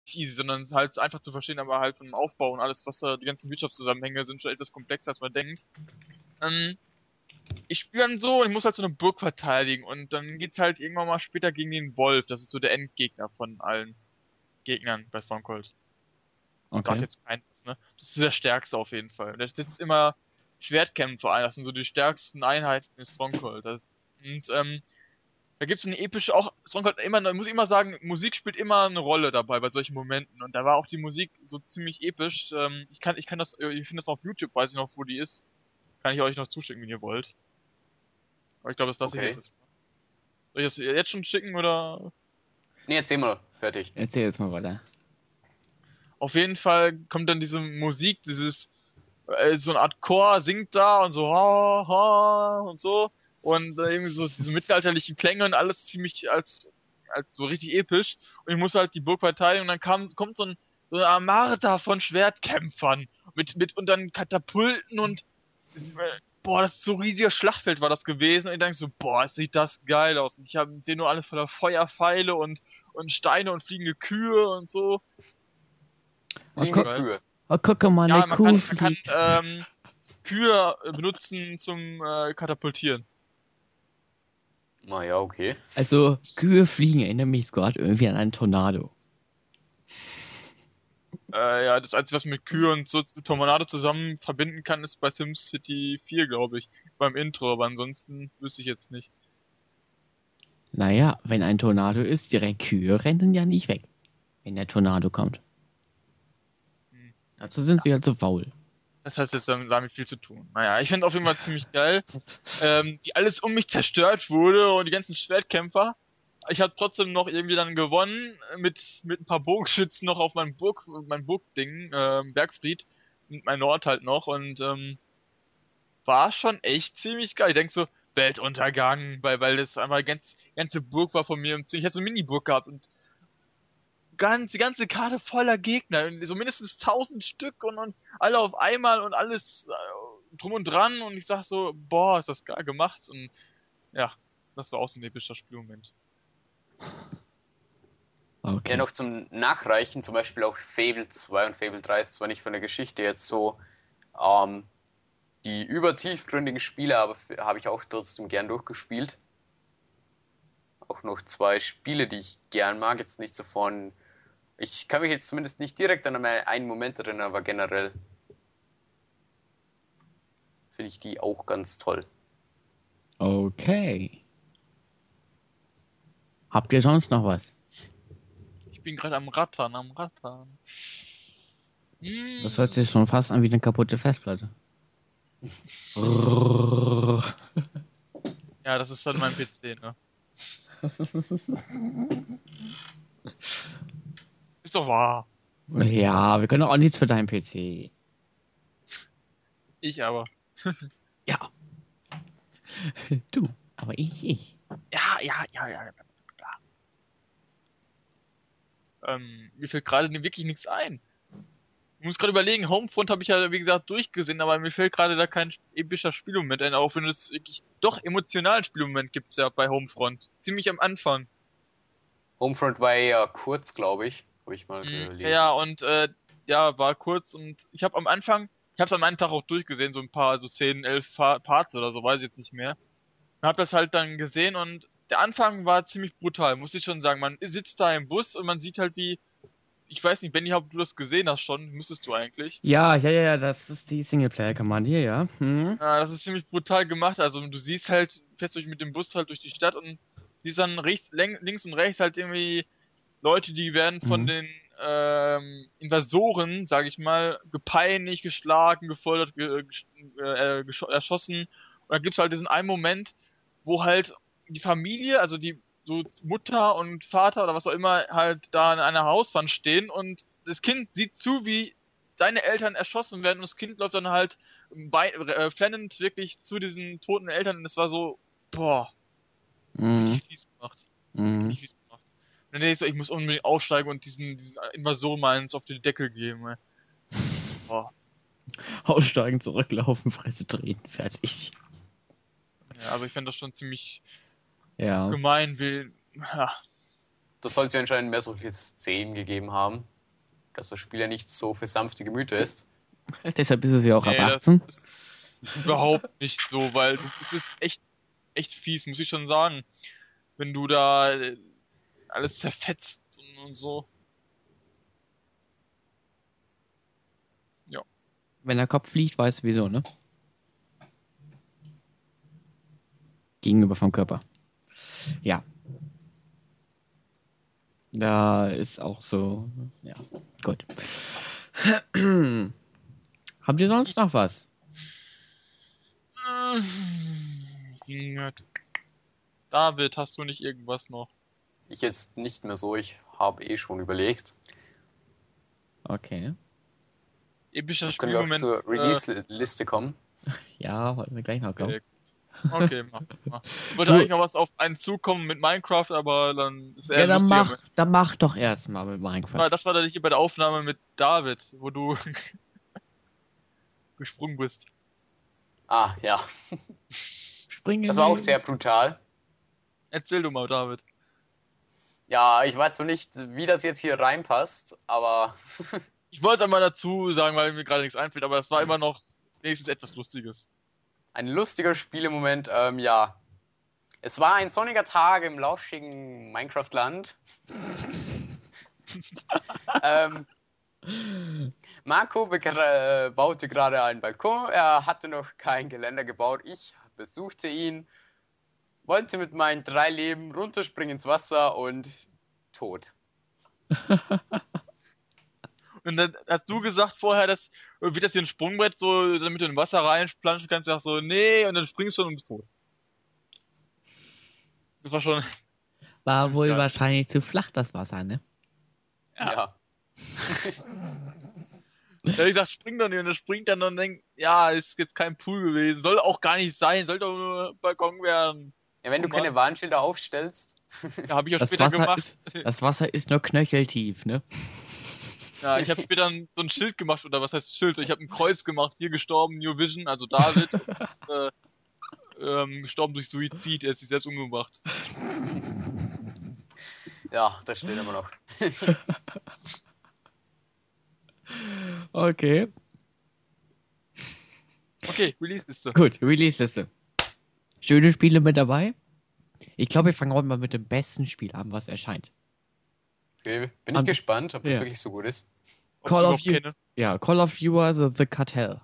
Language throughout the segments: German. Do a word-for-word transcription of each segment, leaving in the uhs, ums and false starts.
easy, sondern halt einfach zu verstehen, aber halt vom Aufbau und alles, was da, die ganzen Wirtschaftszusammenhänge sind schon etwas komplexer, als man denkt. Ähm, ich spiele dann so, ich muss halt so eine Burg verteidigen und dann geht's halt irgendwann mal später gegen den Wolf, das ist so der Endgegner von allen Gegnern bei Stronghold. Sag Okay. jetzt keins, ne? Das ist der stärkste auf jeden Fall. Der sitzt immer Schwertkämpfer ein, das sind so die stärksten Einheiten in Stronghold. Das, und ähm, da gibt's eine epische, auch Stronghold immer, ich muss immer sagen, Musik spielt immer eine Rolle dabei bei solchen Momenten. Und da war auch die Musik so ziemlich episch. Ähm, ich kann, ich kann das, ich finde das auf YouTube, weiß ich noch, wo die ist. Kann ich euch noch zuschicken, wenn ihr wollt. Aber ich glaube, das lasse ich Okay. jetzt. Soll ich das jetzt schon schicken oder? Nee, erzähl mal. Fertig. Erzähl jetzt mal weiter. Auf jeden Fall kommt dann diese Musik, dieses, äh, so eine Art Chor singt da und so, ha, ha, und so. Und äh, irgendwie so diese mittelalterlichen Klänge und alles ziemlich als, als so richtig episch. Und ich muss halt die Burg verteidigen und dann kam, kommt so ein, so eine Armada von Schwertkämpfern mit, mit, und dann Katapulten und, äh, boah, das ist so ein riesiges Schlachtfeld war das gewesen. Und ich denke so, boah, sieht das geil aus. Und ich hab, sehe nur alles voller Feuerpfeile und, und Steine und fliegende Kühe und so. Oh, Fliegende guck, Kühe. oh, guck mal, eine Ja, man Kuh kann, man kann fliegt. ähm, Kühe äh, benutzen zum äh, Katapultieren. Na ja, okay. Also, Kühe fliegen erinnert mich gerade irgendwie an einen Tornado. Äh, ja, das Einzige, was mit Kühe und so Tornado zusammen verbinden kann, ist bei SimCity vier, glaube ich. Beim Intro, aber ansonsten wüsste ich jetzt nicht. Naja, wenn ein Tornado ist, die Kühe rennen ja nicht weg, wenn der Tornado kommt. Hm. Dazu sind sie halt so faul. Das heißt, jetzt damit damit viel zu tun. Naja, ich finde auf jeden Fall ziemlich geil, ähm, wie alles um mich zerstört wurde und die ganzen Schwertkämpfer. Ich habe trotzdem noch irgendwie dann gewonnen mit mit ein paar Bogenschützen noch auf meinem Burg, mein Burgding, ähm, Bergfried, und mein Nord halt noch und ähm, war schon echt ziemlich geil. Ich denk so, Weltuntergang, weil, weil das einfach ganz, ganze Burg war von mir und ich hatte so eine Mini-Burg gehabt und ganz, die ganze Karte voller Gegner, und so mindestens tausend Stück und, und alle auf einmal und alles äh, drum und dran und ich sag so, boah, ist das geil gemacht und ja, das war auch so ein epischer Spielmoment. Okay. Ja, noch zum Nachreichen, zum Beispiel auch Fable zwei und Fable drei ist zwar nicht von der Geschichte jetzt so ähm, die übertiefgründigen Spiele, aber f- habe ich auch trotzdem gern durchgespielt. Auch noch zwei Spiele, die ich gern mag, jetzt nicht so von. Ich kann mich jetzt zumindest nicht direkt an einen Moment erinnern, aber generell finde ich die auch ganz toll. Okay. Habt ihr sonst noch was? Ich bin gerade am Rattern, am Rattern. Hm. Das hört sich schon fast an wie eine kaputte Festplatte. Ja, das ist dann mein P C, ne? Ist doch wahr. Ja, wir können doch auch nichts für deinen P C. Ich aber. Ja. Du, aber ich, ich. Ja, ja, ja, ja. ja. Ähm, mir fällt gerade wirklich nichts ein. Ich muss gerade überlegen, Homefront habe ich ja, wie gesagt, durchgesehen, aber mir fällt gerade da kein epischer Spielmoment ein, auch wenn es wirklich doch emotionalen Spielmoment gibt ja bei Homefront. Ziemlich am Anfang. Homefront war ja kurz, glaube ich, habe ich mal Mhm, gelesen. ja, und äh, ja, war kurz und ich habe am Anfang, ich habe es am einen Tag auch durchgesehen, so ein paar, so zehn, elf Fa- Parts oder so, weiß ich jetzt nicht mehr. Und hab das halt dann gesehen und der Anfang war ziemlich brutal, muss ich schon sagen. Man sitzt da im Bus und man sieht halt wie, ich weiß nicht, Benny, ob du das gesehen hast schon, müsstest du eigentlich. Ja, ja, ja, ja, das ist die Singleplayer-Kampagne, ja. Hm? Ja, das ist ziemlich brutal gemacht. Also du siehst halt, fährst durch mit dem Bus halt durch die Stadt und siehst dann rechts, länk- links und rechts halt irgendwie Leute, die werden von Mhm. den ähm, Invasoren, sag ich mal, gepeinigt, geschlagen, gefoltert, ge äh, gesch erschossen. Und dann gibt's halt diesen einen Moment, wo halt die Familie, also die so Mutter und Vater oder was auch immer, halt da in einer Hauswand stehen und das Kind sieht zu, wie seine Eltern erschossen werden und das Kind läuft dann halt bei, äh, flennend wirklich zu diesen toten Eltern und es war so, boah, Mhm. richtig fies gemacht. Mhm. Richtig fies gemacht. Und dann denk ich so, ich muss unbedingt aussteigen und diesen, diesen Invasion meins auf den Deckel geben, ey. Boah. Aussteigen, zurücklaufen, Fresse drehen, fertig. Ja, also ich fände das schon ziemlich Ja. gemein, wie, ja. Das soll es ja anscheinend mehr solche Szenen gegeben haben. dass das Spiel ja nicht so für sanfte Gemüter ist. Deshalb ist es ja auch Nee, ab das achtzehn. ist überhaupt nicht so, weil du, es ist echt, echt fies, muss ich schon sagen. Wenn du da äh, alles zerfetzt und, und so. Ja. Wenn der Kopf fliegt, weißt du wieso, ne? Gegenüber vom Körper. Ja. Da ist auch so. Ja, gut. Habt ihr sonst noch was? Hm, David, hast du nicht irgendwas noch? Ich jetzt nicht mehr so, ich habe eh schon überlegt. Okay. Epischer Jetzt können wir auch Spielmoment. zur Release-Liste kommen. Ja, wollten wir gleich noch kommen. Okay, okay mach, mach. Ich wollte Du- eigentlich noch was auf einen zukommen mit Minecraft, aber dann ist er Ja, dann lustiger mach, mit- dann mach doch erstmal mit Das war, Minecraft. das war dann hier bei der Aufnahme mit David, wo du gesprungen bist. Ah, ja. Springen Das war auch sehr brutal. Erzähl du mal, David. Ja, ich weiß noch nicht, wie das jetzt hier reinpasst, aber Ich wollte einmal dazu sagen, weil mir gerade nichts einfällt, aber es war immer noch wenigstens etwas Lustiges. ein lustiger Spielemoment, ähm, ja. Es war ein sonniger Tag im lauschigen Minecraft-Land. ähm, Marco begra- äh, baute gerade einen Balkon. Er hatte noch kein Geländer gebaut. Ich besuchte ihn, wollte mit meinen drei Leben runterspringen ins Wasser und tot. Und dann hast du gesagt vorher, dass wie das hier ein Sprungbrett, so damit du in Wasser reinplanschen kannst, sagst so, nee, und dann springst du und bist tot. Das war schon. War wohl Ja. wahrscheinlich zu flach, das Wasser, ne? Ja. Ja. Da hab ich gesagt, spring doch nicht, und dann springt dann und denkt, ja, ist jetzt kein Pool gewesen, soll auch gar nicht sein, soll doch nur Balkon werden. Ja, wenn du Oh Mann. keine Warnschilder aufstellst. Ja, habe ich auch Das später Wasser, gemacht. ist, das Wasser ist nur knöcheltief, ne? Ja, ich habe später ein- so ein Schild gemacht, oder was heißt Schild? Ich habe ein Kreuz gemacht, hier gestorben, New Vision, also David, äh, ähm, gestorben durch Suizid, er hat sich selbst umgebracht. Ja, das steht immer noch. Okay. Okay, Release-Liste. Gut, Release-Liste. Schöne Spiele mit dabei. Ich glaube, wir fangen heute mal mit dem besten Spiel an, was erscheint. Okay, bin ich An- gespannt, ob das ja. wirklich so gut ist. Ob Call ich of überhaupt Duty. kenne. Ja, Call of Duty The, The Cartel.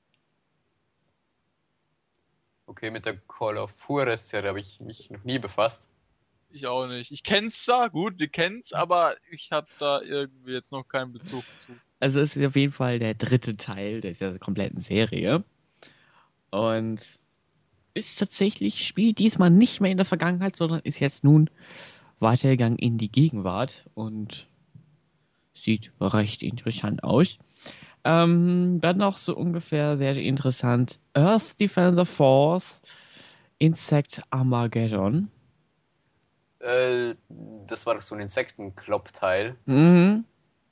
Okay, mit der Call of Juarez-Serie habe ich mich noch nie befasst. Ich auch nicht. Ich kenn's zwar, gut, wir kennen's, aber ich habe da irgendwie jetzt noch keinen Bezug zu. Also es ist auf jeden Fall der dritte Teil dieser kompletten Serie. Und ist tatsächlich, spielt diesmal nicht mehr in der Vergangenheit, sondern ist jetzt nun weitergegangen in die Gegenwart und sieht recht interessant aus. Ähm, dann noch so ungefähr sehr interessant Earth Defender Force Insect Armageddon. Äh, das war doch so ein Insektenklopp-Teil. Mhm.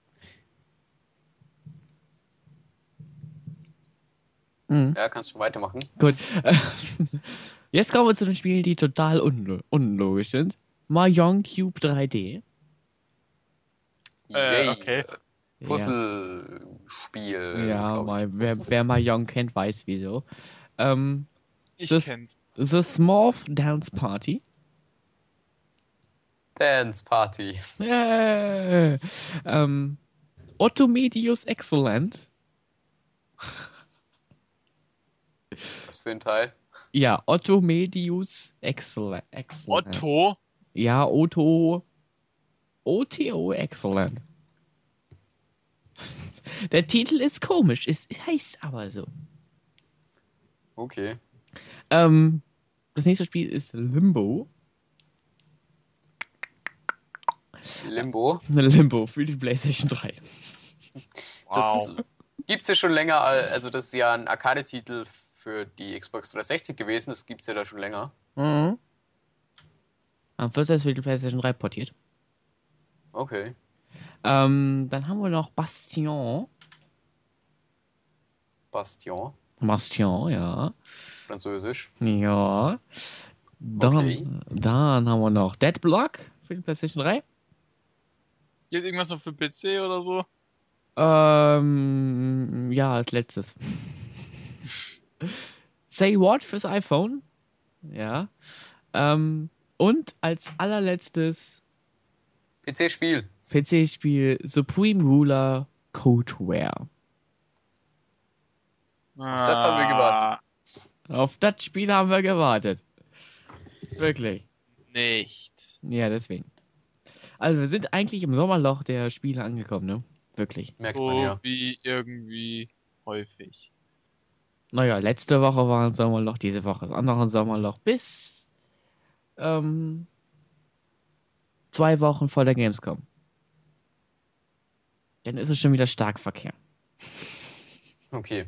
Mhm. Ja, kannst du weitermachen. Gut. Jetzt kommen wir zu den Spielen, die total unlo unlogisch sind. Mahjong Cube drei D. Äh, Yay. okay. Puzzlespiel. Ja, glaub ich. mal, wer, wer Mahjong kennt, weiß wieso. Ähm, Ich Das- kenn's. The Smurf Dance Party. Dance Party. Yeah. Ähm, Otto Medius Excellent. Was für ein Teil? Ja, Otto Medius Excellent. Excellent. Otto? Ja, Otto. O T O Excellent. Der Titel ist komisch, es heißt aber so. Okay. Ähm, das nächste Spiel ist Limbo. Limbo. Limbo für die PlayStation drei. Das gibt's ja schon länger, also das ist ja ein Arcade-Titel für die Xbox dreihundertsechzig gewesen, das gibt's ja da schon länger. Mhm. Am vierzehn für die PlayStation drei portiert. Okay. Ähm, dann haben wir noch Bastion. Bastion. Bastion, ja. Französisch. Ja. Dann, Okay. dann haben wir noch Dead Block für die PlayStation drei. Gibt irgendwas noch für P C oder so? Ähm, ja, als letztes. Say What fürs iPhone. Ja. Ähm, und als allerletztes P C-Spiel. P C-Spiel Supreme Ruler Codeware. Auf das haben wir gewartet. Auf das Spiel haben wir gewartet. Wirklich. Nicht. Ja, deswegen. Also wir sind eigentlich im Sommerloch der Spiele angekommen, ne? Wirklich. Merkt man So ja. wie irgendwie häufig. Naja, letzte Woche war ein Sommerloch, diese Woche ist auch noch ein Sommerloch. Bis ähm, zwei Wochen vor der Gamescom. Dann ist es schon wieder Starkverkehr. Okay.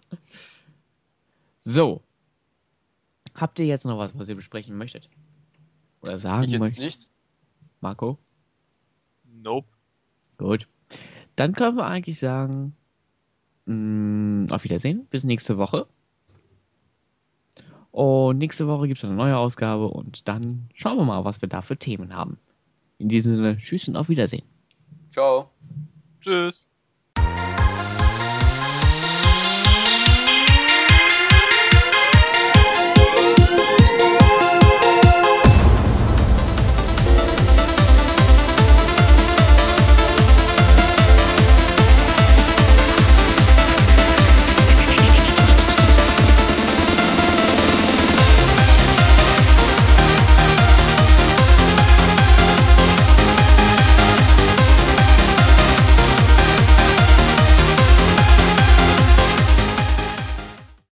So. Habt ihr jetzt noch was, was ihr besprechen möchtet? Oder sagen Ich jetzt möchtet? nicht. Marco? Nope. Gut. Dann können wir eigentlich sagen, mh, auf Wiedersehen, bis nächste Woche. Und nächste Woche gibt es eine neue Ausgabe und dann schauen wir mal, was wir da für Themen haben. In diesem Sinne, tschüss und auf Wiedersehen. Ciao. Tschüss.